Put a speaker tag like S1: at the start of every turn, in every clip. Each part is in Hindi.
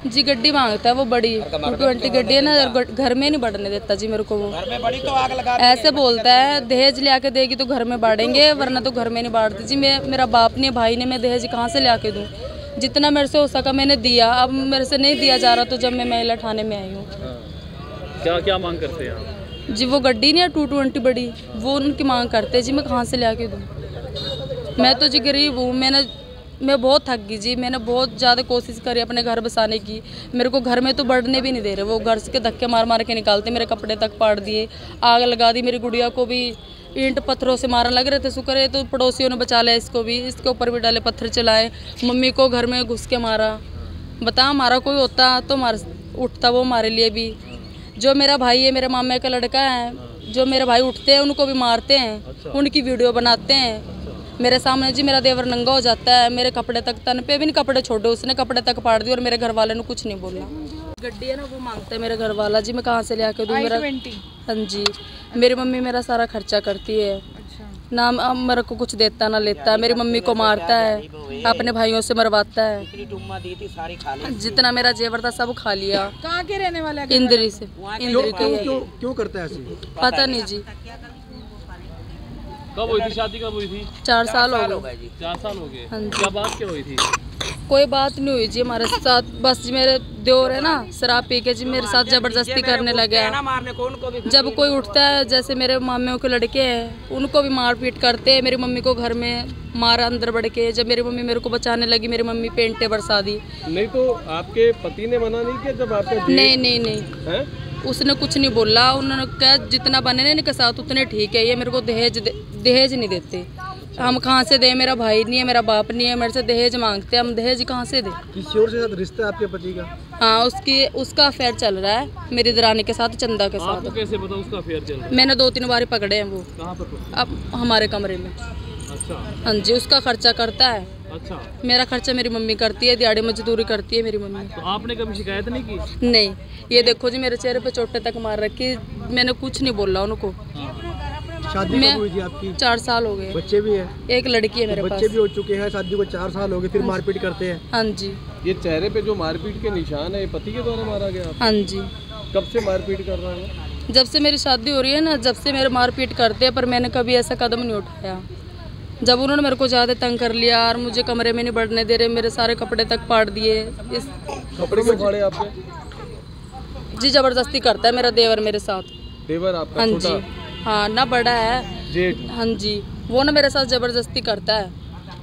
S1: जी गड्डी मांगता है वो बड़ी 220 गड्डी है ना, घर में नहीं बढ़ने देता जी मेरे को। वो घर में बड़ी तो आग लगा ऐसे बोलता है, दहेज ले आके देगी तो घर में बांटेंगे वरना तो घर में नहीं बांटती जी। मेरा बाप ने भाई ने, मैं दहेज कहाँ से ले आके दूँ? जितना मेरे से हो सका मैंने दिया, अब मेरे से नहीं दिया जा रहा तो जब मैं महिला थाने में आई हूँ।
S2: क्या क्या मांग करते हैं
S1: जी? वो गड्डी नहीं है 220 बड़ी, वो उनकी मांग करते जी। मैं कहाँ से ले आके दूँ? मैं तो जी गरीब हूँ, मैं बहुत थक गई जी। मैंने बहुत ज़्यादा कोशिश करी अपने घर बसाने की, मेरे को घर में तो बढ़ने भी नहीं दे रहे। वो घर के धक्के मार मार के निकालते, मेरे कपड़े तक पाड़ दिए, आग लगा दी। मेरी गुड़िया को भी ईंट पत्थरों से मारने लग रहे थे, शुक्र है तो पड़ोसियों ने बचा लिया इसको भी। इसके ऊपर भी डाले पत्थर चलाए, मम्मी को घर में घुस के मारा। बता, हमारा कोई होता तो उठता वो हमारे लिए भी। जो मेरा भाई है, मेरे मामे का लड़का है, जो मेरे भाई उठते हैं उनको भी मारते हैं, उनकी वीडियो बनाते हैं मेरे सामने जी। मेरा देवर नंगा हो जाता है, मेरे कपड़े तक, तन पे भी नहीं कपड़े छोड़े उसने, कपड़े तक फाड़ दिए और मेरे घर वाले ने कुछ नहीं बोला। गड्डी है ना वो मांगता है मेरा घर वाला जी, मैं कहाँ से ले आके दूँ? मेरा हाँ जी, मेरी मम्मी मेरा सारा खर्चा करती है ना, मेरे को कुछ देता ना लेता। मेरी मम्मी को मारता है, अपने भाइयों से मरवाता है। जितना मेरा जेवर था सब खा लिया।
S3: कहाँ के रहने वाले?
S1: इंद्री से। इंद्री के
S4: क्यों करता है ऐसे?
S1: पता नहीं जी।
S2: कब हुई थी शादी? कब हुई थी?
S1: 4 साल हो गए।
S2: 4 साल हो गए।
S1: हाँ जी।
S2: क्या बात क्या हुई थी?
S1: कोई बात नहीं हुई जी हमारे साथ, बस जी मेरे देवर है ना शराब पी के जी मेरे साथ जबरदस्ती करने लगे। जब कोई उठता है, जैसे मेरे मामियों के लड़के हैं, उनको भी मार पीट करते हैं। मेरी मम्मी को घर में मारा अंदर बढ़ के। जब मेरी मम्मी मेरे को बचाने लगी, मेरी मम्मी पेंटे बरसा दी।
S4: नहीं तो आपके पति ने मना नहीं किया जब आपने?
S1: नहीं उसने कुछ नहीं बोला। उन्होंने कहा जितना बने ना इनके साथ उतने ठीक है, ये मेरे को दहेज नहीं देते। हम कहाँ से दे? मेरा भाई नहीं है, मेरा बाप नहीं है, मेरे से दहेज मांगते हैं, हम दहेज कहाँ से दे?
S4: किसी और के साथ रिश्ता है आपके पति का?
S1: हाँ, उसका अफेयर चल रहा है मेरी दरानी के साथ, चंदा के साथ।
S2: आपको कैसे पता उसका अफेयर चल रहा है?
S1: मैंने 2-3 बार पकड़े हैं वो।
S2: कहाँ पर?
S1: अब हमारे कमरे में।
S2: अच्छा।
S1: हाँ जी, उसका खर्चा करता है।
S2: अच्छा।
S1: मेरा खर्चा मेरी मम्मी करती है, दिहाड़ी मजदूरी करती है मेरी मम्मी।
S2: तो आपने कभी शिकायत नहीं की?
S1: नहीं, ये देखो जी मेरे चेहरे पे चोटें तक मार रखी, मैंने कुछ नहीं बोला उनको।
S4: शादी कब हुई थी आपकी?
S1: 4 साल हो गए।
S4: बच्चे भी है?
S1: एक लड़की है मेरे पास।
S4: बच्चे भी हो चुके हैं, शादी को 4 साल हो गए, फिर मारपीट करते हैं?
S1: हाँ जी।
S4: ये चेहरे पे जो मारपीट के निशान है, ये पति के द्वारा मारा गया?
S1: हाँ जी।
S4: कब से मारपीट कर रहा है?
S1: जब से मेरी शादी हो रही है ना, जब से मेरे मारपीट करते हैं, पर मैंने कभी ऐसा कदम नहीं उठाया। जब उन्होंने मेरे को ज़्यादा तंग कर लिया और मुझे कमरे में नहीं बढ़ने दे रहे, मेरे सारे कपड़े तक फाड़ दिए। इस
S4: कपड़े क्यों फाड़े आपने?
S1: जी जबरदस्ती करता है मेरा देवर मेरे साथ।
S4: देवर आपका?
S1: हाँ जी, हाँ ना, बड़ा है
S4: जेठ।
S1: हाँ जी, वो ना मेरे साथ जबरदस्ती करता है।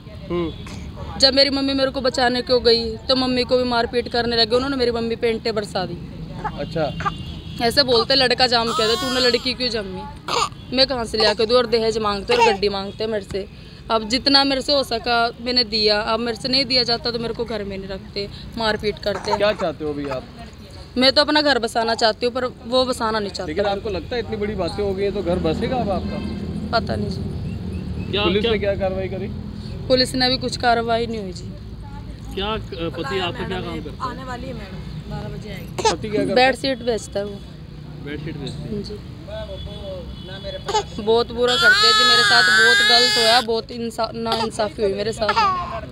S1: जब मेरी मम्मी मेरे को बचाने को गई तो मम्मी को भी मारपीट करने लगे। उन्होंने मेरी मम्मी पेंटे बरसा दी।
S4: अच्छा।
S1: ऐसे बोलते लड़का जाम कहते, तूने लड़की क्यों जमी? मैं कहाँ से ले आके दूँ? और दहेज मांगते और गड्डी मांगते मेरे से। अब जितना मेरे से हो सका मैंने दिया, अब मेरे से नहीं दिया जाता तो मेरे को घर में नहीं रखते, मारपीट करते।
S4: क्या चाहते हो अभी आप?
S1: मैं तो अपना घर बसाना चाहती हूँ, पर वो बसाना नहीं चाहती।
S4: लेकिन आपको लगता है इतनी बड़ी बातें हो गई है तो घर बसेगा अब आपका?
S1: पता नहीं जी।
S4: पुलिस ने क्या कार्रवाई करी?
S1: पुलिस ने अभी कुछ कार्रवाई नहीं हुई जी।
S2: क्या पति आपका क्या काम करता है?
S3: आने वाली है मैडम, 12 बजे आएगी।
S4: पति क्या करता है?
S1: बेडशीट बेचता है वो।
S2: बेडशीट बेचते हैं
S1: जी। बहुत बुरा करते हैं जी मेरे साथ, बहुत गलत होया, बहुत नाइंसाफी हुई मेरे साथ।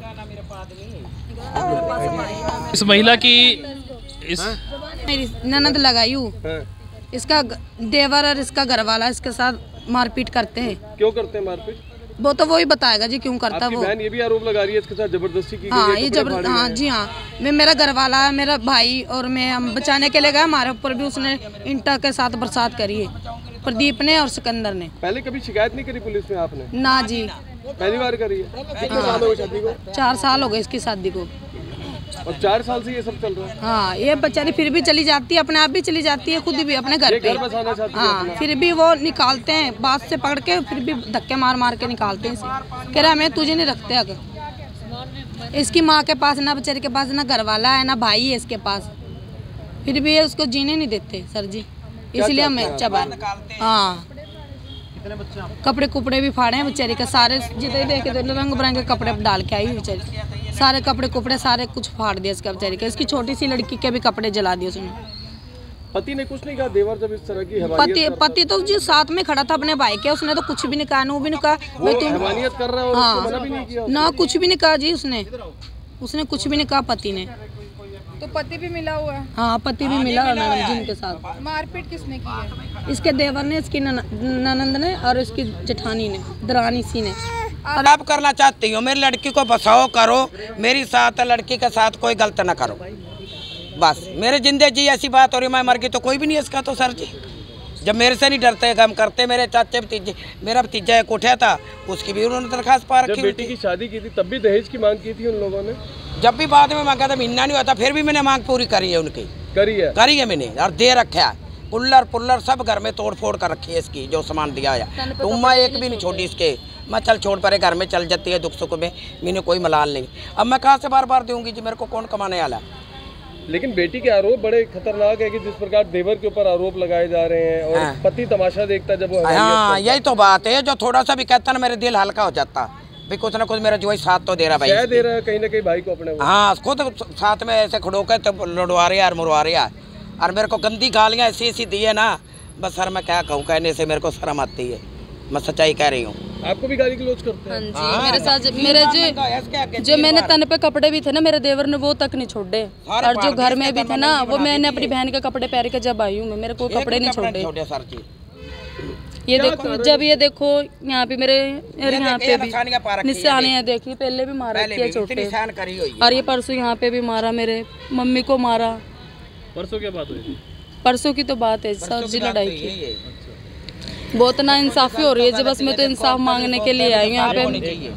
S2: इस महिला की
S3: मेरी ननद लगाई हूँ, इसका देवर और इसका घरवाला इसके साथ मारपीट करते हैं।
S4: क्यों करते हैं मारपीट?
S3: वो तो वही बताएगा जी क्यों करता है वो।
S4: बहन ये भी आरोप लगा रही है इसके साथ जबरदस्ती की
S3: हाँ, ये हाँ जी हाँ, मेरा घरवाला है, मेरा भाई और मैं, हम बचाने के लिए गए, हमारे ऊपर भी उसने ईंटा के साथ बरसात करी है, प्रदीप ने और सिकंदर ने।
S4: पहले कभी शिकायत नहीं करी पुलिस में आपने?
S3: ना जी,
S4: पहली बार करी है। कितने साल हो गए शादी को?
S3: 4 साल हो गए इसकी शादी को।
S4: और 4 साल से ये सब चल रहा है?
S3: हाँ, ये बेचारी फिर भी चली जाती है, अपने आप भी चली जाती है, खुद भी अपने घर पे।
S4: बसाना चाहती है?
S3: हाँ, फिर भी वो निकालते हैं बात से पकड़ के, फिर भी धक्के मार मार के निकालते हैं इसे। कह रहा मैं तुझे नहीं रखते। अगर इसकी माँ के पास ना, बेचारी के पास ना घर वाला है ना भाई है इसके पास, फिर भी ये उसको जीने नहीं देते सर जी, इसलिए हमें चबा। हाँ, कपड़े कुपड़े भी फाड़े हैं बेचारी के सारे, जितने देखे थे रंग बिरंगे कपड़े डाल के आई हुई बेचारी, सारे कपड़े कुपड़े सारे कुछ फाड़ दिया इसका बेचारी का। इसकी छोटी सी लड़की के भी कपड़े जला दिए उसने।
S4: पति ने कुछ नहीं कहा? देवर जब इस तरह की
S3: पति तो जी साथ में खड़ा था अपने भाई के, उसने तो कुछ भी नहीं कहा, वो भी नहीं कहा
S4: हैवानियत कर रहा है और उसको मना भी नहीं किया?
S3: ना, कुछ भी नहीं कहा जी उसने कुछ भी नहीं कहा पति ने।
S5: तो पति भी मिला हुआ है?
S3: हाँ, पति भी मिला है मैडम जी इनके साथ।
S5: मारपीट किसने की है?
S3: इसके देवर ने, इसकी ननंद ने और इसकी जेठानी ने, दरानी सी ने।
S6: आप करना चाहती हूँ, मेरी लड़की को बसाओ करो, मेरी साथ लड़की के साथ कोई गलत ना करो, बस। मेरे जिंदे जी ऐसी बात हो रही, मैं मर गई तो कोई भी नहीं इसका। तो सर जी जब मेरे से नहीं डरते हम करते। मेरे चाचे भतीजे, मेरा भतीजा एक उठा था, उसकी भी उन्होंने दरखास्त पा रखी।
S4: जब बेटी की शादी की थी तब भी दहेज की मांग की थी उन लोगों ने?
S6: जब भी बाद में मांगा था, महीना नहीं हुआ था, फिर भी मैंने मांग पूरी करी है उनकी। करी है मैंने, और दे रखा है। कुल्लर पुल्लर सब घर में तोड़ फोड़ कर रखी है इसकी, जो सामान दिया है। टुम्मा एक भी नहीं छोड़ी इसके। मैं चल छोड़ परे, घर में चल जाती है दुख सुख में, मैंने कोई मलाल नहीं। अब मैं कहाँ से बार बार दूंगी जी, मेरे को कौन कमाने वाला।
S4: लेकिन बेटी के आरोप बड़े खतरनाक है कि जिस प्रकार देवर के ऊपर आरोप लगाए जा रहे हैं और
S6: हाँ।
S4: पति तमाशा देखता जब वो।
S6: हाँ, यही तो बात है, जो थोड़ा सा भी कहता ना मेरे दिल हल्का हो जाता भाई, कुछ ना कुछ मेरा जो साथ तो दे रहा भाई,
S4: दे रहा है कहीं ना कहीं भाई को अपने।
S6: हाँ, खुद साथ में ऐसे खड़ो के तो लड़वा रहा है और मुरवा रहा है, और मेरे को गंदी गालियाँ ऐसी ऐसी दी है ना, बस सर मैं क्या कहूँ, कहने से मेरे को शर्म आती है। मैं सच्चाई कह रही हूँ।
S4: आपको भी गाली गलौज करते हैं?
S1: हाँ जी, मेरे साथ मेरे जो मैंने तन पे कपड़े भी थे ना, मेरे देवर ने वो तक नहीं छोड़े, और जो घर में भी थे ना, वो मैंने अपनी बहन के कपड़े पहन के जब आई हूँ, मेरे को कपड़े नहीं छोड़े सर जी। ये देखो, जब ये देखो यहाँ पे मेरे यहाँ पे भी निशाने हैं, देखिए पहले भी मारा किया चोटें, और ये परसों यहाँ पे भी मारा, मेरे मम्मी को मारा।
S2: परसों क्या बात हुई?
S1: परसों की तो बात है सर जी, लड़ाई की। बहुत ना इंसाफी हो रही है जी, बस मैं तो इंसाफ मांगने के लिए आई हूँ यहाँ पे।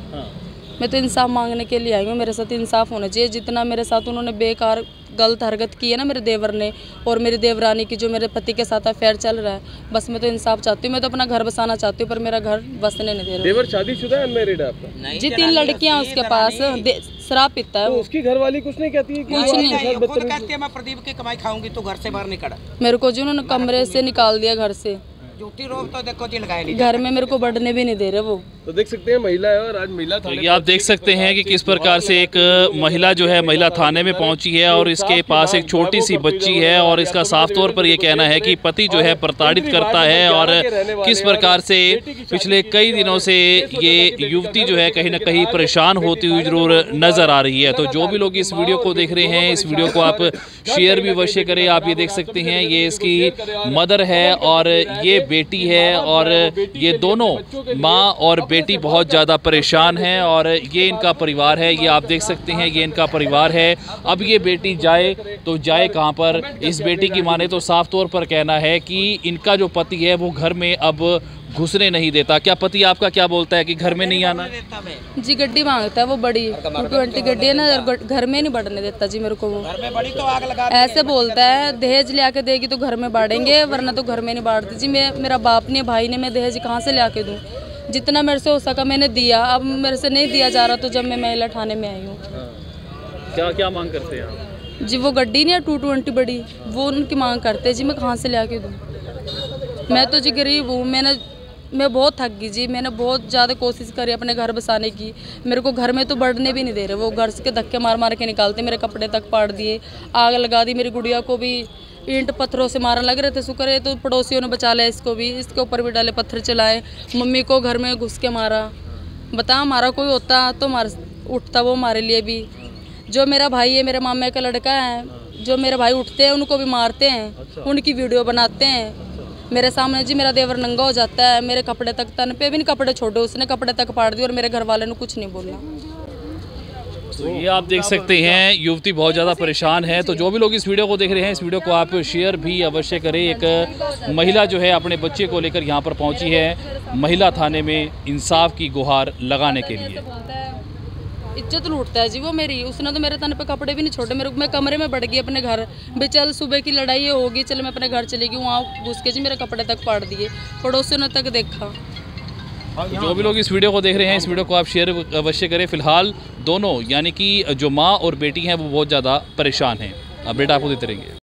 S1: मैं तो इंसाफ मांगने के लिए आई हूँ, मेरे साथ इंसाफ होना चाहिए। जितना मेरे साथ उन्होंने बेकार गलत हरकत की है ना मेरे देवर ने और मेरी देवरानी की, जो मेरे पति के साथ अफेयर चल रहा है, बस मैं तो इंसाफ चाहती हूँ। मैं तो अपना घर बसाना चाहती हूँ, पर मेरा घर बसने नहीं दे रहा।
S4: देवर शादीशुदा है, अनमैरिड है आपका?
S1: जी, 3 लड़कियाँ उसके पास, शराब पीता है।
S4: तो उसकी घरवाली कुछ नहीं कहती है?
S1: कुछ नहीं,
S6: खुद कहती है मैं प्रदीप की कमाई खाऊंगी तो घर से बाहर निकल।
S1: मेरे को जी उन्होंने कमरे से निकाल दिया, घर से
S6: झूठी रोक तो देखो जी लगाए नहीं,
S1: घर में मेरे को बढ़ने भी नहीं दे रहे वो।
S4: तो देख सकते हैं महिला है, और आज महिला थाने
S2: ये आप देख सकते हैं कि किस प्रकार से एक महिला जो है महिला थाने में पहुंची है, और इसके पास एक छोटी सी बच्ची है, और इसका साफ तौर पर ये कहना है कि पति जो है प्रताड़ित करता है, और किस प्रकार से पिछले कई दिनों से ये युवती जो है कहीं ना कहीं परेशान होती हुई जरूर नजर आ रही है। तो जो भी लोग इस वीडियो को देख रहे हैं, इस वीडियो को आप शेयर भी अवश्य करें। आप ये देख सकते हैं, ये इसकी मदर है और ये बेटी है, और ये दोनों माँ और बेटी बहुत ज़्यादा परेशान हैं, और ये इनका परिवार है। ये आप देख सकते हैं, ये इनका परिवार है। अब ये बेटी जाए तो जाए कहाँ पर? इस बेटी की माने तो साफ तौर पर कहना है कि इनका जो पति है वो घर में अब घुसने नहीं देता। क्या पति आपका क्या बोलता है कि घर में नहीं आना?
S1: जी, गड्डी मांगता है वो, बड़ी 220 गड्डी है ना, घर में नहीं बढ़ने देता जी मेरे को वो।
S6: घर में बड़ी तो आग लगा
S1: ऐसे बोलता है, दहेज ले आके देगी तो घर में बांटेंगे, वरना तो घर में नहीं बांटती जी। मेरा बाप ने, भाई ने, मैं दहेज कहाँ से ले आके दूँ? जितना मेरे से हो सका मैंने दिया, अब मेरे से नहीं दिया जा रहा, तो जब मैं महिला थाने में आई हूँ।
S2: क्या क्या मांग करते हैं आप?
S1: जी, वो गड्डी नहीं है 220 बड़ी, वो उनकी मांग करते हैं जी। मैं कहाँ से ले आके दूँ? मैं तो जी गरीब हूँ, मैं बहुत थक गई जी। मैंने बहुत ज़्यादा कोशिश करी अपने घर बसाने की, मेरे को घर में तो बढ़ने भी नहीं दे रहे वो। घर से धक्के मार मार के निकालते, मेरे कपड़े तक पाड़ दिए, आग लगा दी। मेरी गुड़िया को भी ईंट पत्थरों से मारने लग रहे थे, शुक्र है तो पड़ोसियों ने बचा लिया इसको भी। इसके ऊपर भी डाले पत्थर चलाए, मम्मी को घर में घुस के मारा। बता, हमारा कोई होता तो उठता वो हमारे लिए भी। जो मेरा भाई है, मेरे मामे का लड़का है, जो मेरे भाई उठते हैं उनको भी मारते हैं, उनकी वीडियो बनाते हैं मेरे सामने जी। मेरा देवर नंगा हो जाता है, मेरे कपड़े तक, तन पे भी नहीं कपड़े छोड़े उसने, कपड़े तक फाड़ दिए, और मेरे घर वाले ने कुछ नहीं बोला।
S2: तो ये आप देख सकते हैं, युवती बहुत ज़्यादा परेशान है। तो जो भी लोग इस वीडियो को देख रहे हैं, इस वीडियो को आप शेयर भी अवश्य करें। एक महिला जो है अपने बच्चे को लेकर यहाँ पर पहुँची है महिला थाने में इंसाफ की गुहार लगाने के लिए।
S1: इज्जत लूटता है जी वो मेरी। उसने तो मेरे तन पे कपड़े भी नहीं छोड़े, मैं कमरे में बढ़ गई अपने घर भी। चल सुबह की लड़ाई होगी, चल मैं अपने घर चली गई, वहाँ घुस के जी मेरे कपड़े तक फाड़ दिए, पड़ोसियों ने तक देखा।
S2: जो भी लोग इस वीडियो को देख रहे हैं, इस वीडियो को आप शेयर अवश्य करें। फिलहाल दोनों यानी कि जो माँ और बेटी हैं वो बहुत ज़्यादा परेशान हैं। अपडेट आपको देते रहेंगे।